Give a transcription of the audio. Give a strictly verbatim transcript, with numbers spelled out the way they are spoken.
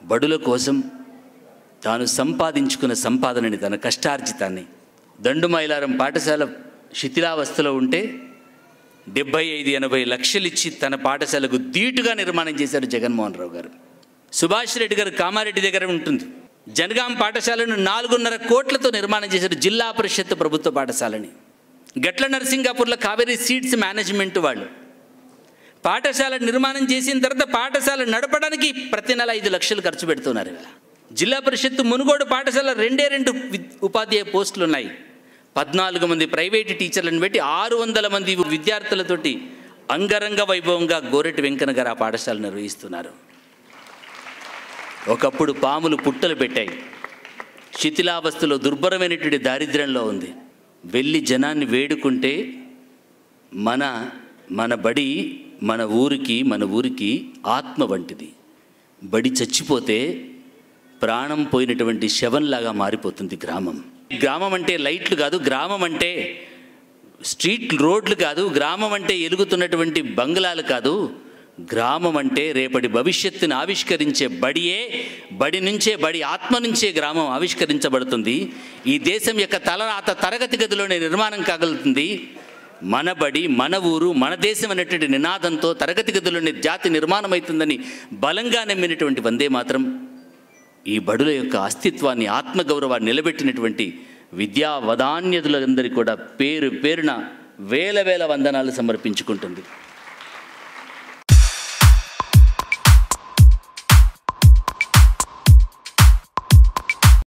బడుల కోసం తాను సంపాదించుకున్న సంపాదనని, తన కష్టార్జితాన్ని, దండుమైలారం పాఠశాల శిథిలావస్థలో ఉంటే డెబ్బై ఐదు ఎనభై లక్షలు ఇచ్చి తన పాఠశాలకు ధీటుగా నిర్మాణం చేశారు జగన్మోహన్ రావు గారు. సుభాష్ రెడ్డి గారు కామారెడ్డి దగ్గర ఉంటుంది. జనగాం పాఠశాలను నాలుగున్నర కోట్లతో నిర్మాణం చేశారు, జిల్లా పరిషత్ ప్రభుత్వ పాఠశాలని. గట్ల నరసింగాపూర్లో కావేరీ సీడ్స్ మేనేజ్మెంట్ వాళ్ళు పాఠశాల నిర్మాణం చేసిన తర్వాత పాఠశాల నడపడానికి ప్రతి నెల ఐదు లక్షలు ఖర్చు పెడుతున్నారు. ఇలా జిల్లా పరిషత్ మునుగోడు పాఠశాల రెండే రెండు ఉపాధ్యాయ పోస్టులు ఉన్నాయి. పద్నాలుగు మంది ప్రైవేటు టీచర్లను పెట్టి ఆరు వందల మంది విద్యార్థులతోటి అంగరంగ వైభవంగా గోరెటి వెంకన్న గారు ఆ పాఠశాల నిర్వహిస్తున్నారు. ఒకప్పుడు పాములు పుట్టలు పెట్టాయి, శిథిలావస్థలో దుర్భరమైనటువంటి దారిద్ర్యంలో ఉంది. వెళ్ళి జనాన్ని వేడుకుంటే మన మన బడి మన ఊరికి మన ఊరికి ఆత్మ వంటిది. బడి చచ్చిపోతే ప్రాణం పోయినటువంటి శవంలాగా మారిపోతుంది గ్రామం. గ్రామం అంటే లైట్లు కాదు, గ్రామం అంటే స్ట్రీట్ రోడ్లు కాదు, గ్రామం అంటే ఎలుగుతున్నటువంటి బంగ్లాలు కాదు. గ్రామం అంటే రేపటి భవిష్యత్తును ఆవిష్కరించే బడియే. బడి నుంచే, బడి ఆత్మ నుంచే గ్రామం ఆవిష్కరించబడుతుంది. ఈ దేశం యొక్క తలరాత తరగతి గదిలోనే నిర్మాణం కాగలుగుతుంది. మన బడి మన ఊరు మన దేశం అనేటువంటి నినాదంతో తరగతి గదిలోనే జాతి నిర్మాణం అవుతుందని బలంగా నమ్మినటువంటి వందే మాత్రం ఈ బడుల యొక్క అస్తిత్వాన్ని, ఆత్మగౌరవాన్ని నిలబెట్టినటువంటి విద్యా వదాన్యతులందరికీ కూడా పేరు పేరున వేల వేల వందనాలు సమర్పించుకుంటుంది.